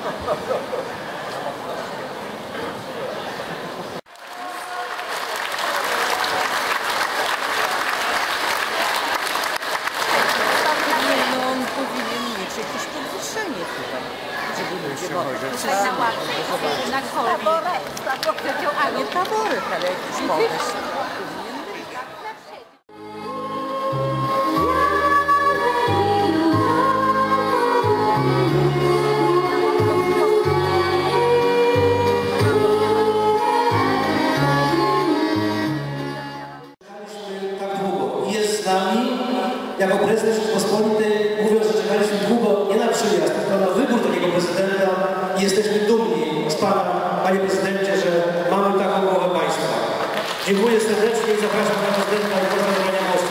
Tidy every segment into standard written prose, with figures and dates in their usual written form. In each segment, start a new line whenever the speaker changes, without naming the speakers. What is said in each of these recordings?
Na taboret, a nie taboret, ale jakiś pomysł.
Tak długo. Jest z nami, jako prezydent Rzeczypospolitej, mówiąc, że czekaliśmy długo nie na przyjazd, tylko na wybór takiego prezydenta i jesteśmy dumni z Pana, Panie Prezydencie, że mamy taką głowę państwa. Dziękuję serdecznie i zapraszam Pana Prezydenta do zabrania głosu.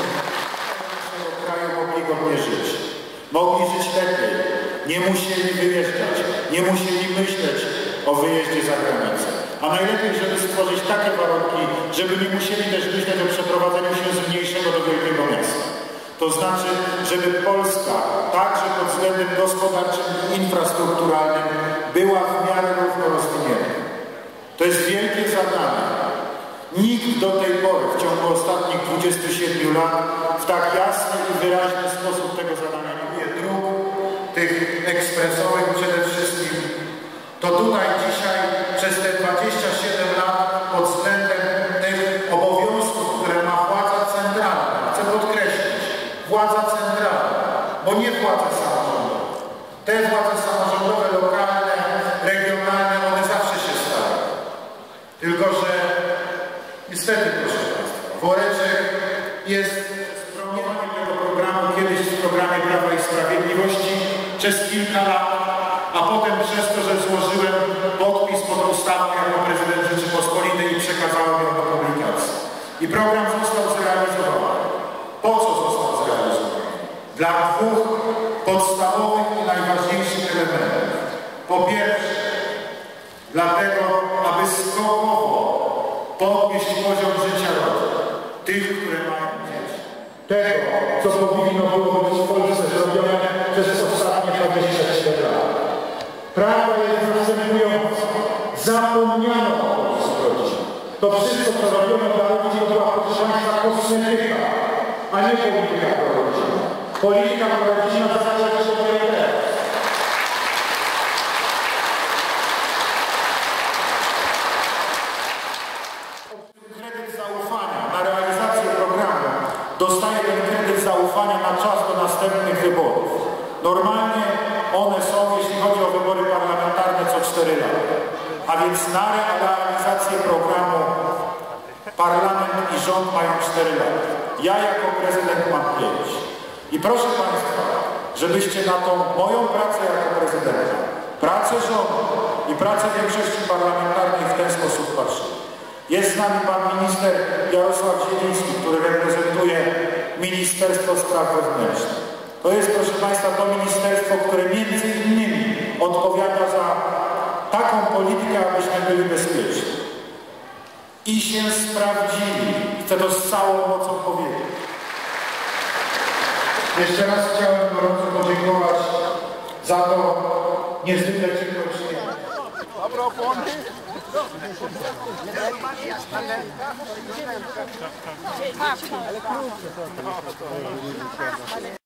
W naszego kraju mogli godnie żyć. Mogli żyć lepiej. Nie musieli wyjeżdżać. Nie musieli myśleć o wyjeździe za granicę. A najlepiej, żeby stworzyć takie warunki, żeby nie musieli też myśleć o przeprowadzeniu się z mniejszego do wielkiego miasta. To znaczy, żeby Polska, także pod względem gospodarczym i infrastrukturalnym, była w miarę równo rozwinięta. To jest wielkie zadanie. Nikt do tej pory w ciągu ostatnich 27 lat w tak jasny i wyraźny sposób tego zadania nie wie. Dróg, tych ekspresowych przede wszystkim. To tutaj dzisiaj przez te 27 lat pod względem tych obowiązków, które ma władza centralna, chcę podkreślić, władza centralna, bo nie władze samorządowe. Te władze samorządowe, lokalne, regionalne, one zawsze się stały. Tylko że niestety, proszę Państwa, woreczek jest promowanie tego programu kiedyś w programie Prawa i Sprawiedliwości przez kilka lat, a potem przez to, że złożyłem podpis pod ustawą jako prezydent Rzeczypospolitej i przekazałem ją do publikacji. I program został zrealizowany. Po co został zrealizowany? Dla dwóch podstawowych i najważniejszych elementów. Po pierwsze, dlatego, aby skokowo podnieść poziom życia rodzin, tych, które mają dzieci. Tego, co powinno było być w Polsce zrobione przez ostatnie 24 lat. Prawda jest następująca. Zapomniano o polskich rodzinach. To wszystko, co robiono dla ludzi, to była, proszę Państwa, kosmetyka, a nie polityka prorodzinna. Polityka prorodzinna zaczęła się dopiero teraz. Kredyt zaufania na realizację programu dostaje ten kredyt zaufania na czas do następnych wyborów. Normalnie one są, jeśli chodzi o wybory parlamentarne, co 4 lata. A więc na realizację programu parlament i rząd mają 4 lata. Ja jako prezydent mam 5. I proszę Państwa, żebyście na tą moją pracę jako prezydenta, pracę rządu i pracę większości parlamentarnej w ten sposób patrzyli. Jest z nami pan minister Jarosław Zieliński, który reprezentuje Ministerstwo Spraw Wewnętrznych. To jest, proszę Państwa, to ministerstwo, które między innymi odpowiada za taką politykę, abyśmy byli bezpieczni. I się sprawdzili. Chcę to z całą mocą powiedzieć. Jeszcze raz chciałem gorąco podziękować za to niezwykle ciepłe przyjęcie. Dobra, opony. Ale krótko.